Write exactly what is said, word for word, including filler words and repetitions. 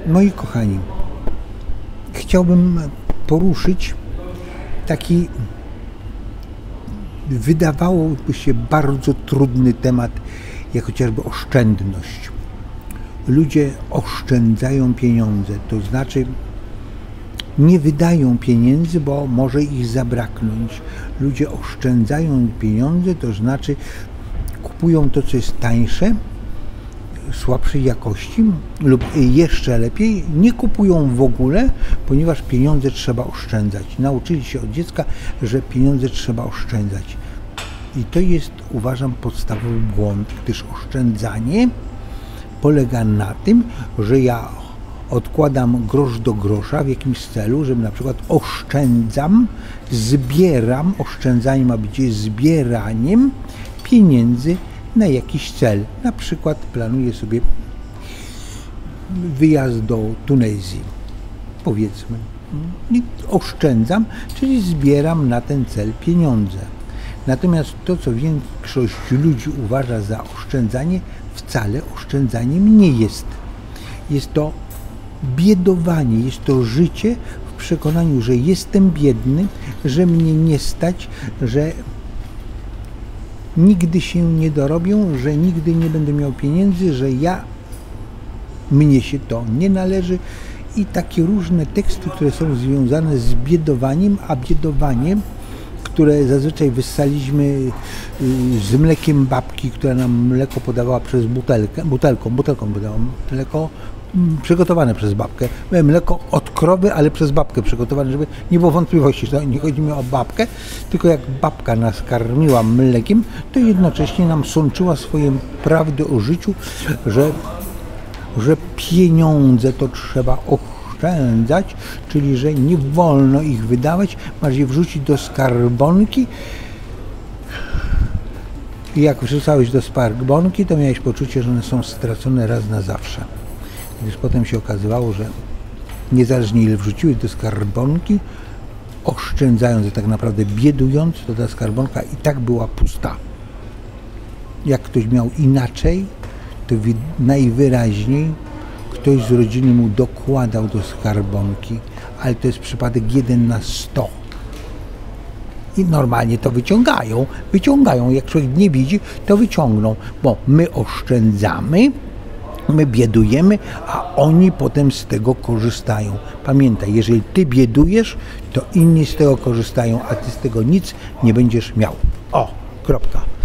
Moi kochani, chciałbym poruszyć taki, wydawałoby się, bardzo trudny temat, jak chociażby oszczędność. Ludzie oszczędzają pieniądze, to znaczy nie wydają pieniędzy, bo może ich zabraknąć. Ludzie oszczędzają pieniądze, to znaczy kupują to, co jest tańsze, słabszej jakości, lub jeszcze lepiej, nie kupują w ogóle, ponieważ pieniądze trzeba oszczędzać. Nauczyli się od dziecka, że pieniądze trzeba oszczędzać. I to jest, uważam, podstawowy błąd, gdyż oszczędzanie polega na tym, że ja odkładam grosz do grosza w jakimś celu, że na przykład oszczędzam, zbieram, oszczędzanie ma być zbieraniem pieniędzy na jakiś cel. Na przykład planuję sobie wyjazd do Tunezji, powiedzmy. I oszczędzam, czyli zbieram na ten cel pieniądze. Natomiast to, co większość ludzi uważa za oszczędzanie, wcale oszczędzaniem nie jest. Jest to biedowanie, jest to życie w przekonaniu, że jestem biedny, że mnie nie stać, że nigdy się nie dorobią, że nigdy nie będę miał pieniędzy, że ja, mnie się to nie należy i takie różne teksty, które są związane z biedowaniem, a biedowanie, które zazwyczaj wyssaliśmy z mlekiem babki, która nam mleko podawała przez butelkę, butelką, butelką podała mleko przygotowane przez babkę. Mleko od krowy, ale przez babkę przygotowane, żeby nie było wątpliwości, że nie chodzi mi o babkę, tylko jak babka nas karmiła mlekiem, to jednocześnie nam sączyła swoje prawdy o życiu, że, że pieniądze to trzeba oszczędzać, czyli że nie wolno ich wydawać, masz je wrzucić do skarbonki. I jak wrzucałeś do skarbonki, to miałeś poczucie, że one są stracone raz na zawsze. Gdyż potem się okazywało, że niezależnie ile wrzuciłeś do skarbonki, oszczędzając, a tak naprawdę biedując, to ta skarbonka i tak była pusta. Jak ktoś miał inaczej, to najwyraźniej ktoś z rodziny mu dokładał do skarbonki, ale to jest przypadek jeden na sto. I normalnie to wyciągają, wyciągają, jak człowiek nie widzi, to wyciągną, bo my oszczędzamy, my biedujemy, a oni potem z tego korzystają. Pamiętaj, jeżeli ty biedujesz, to inni z tego korzystają, a ty z tego nic nie będziesz miał. O, kropka.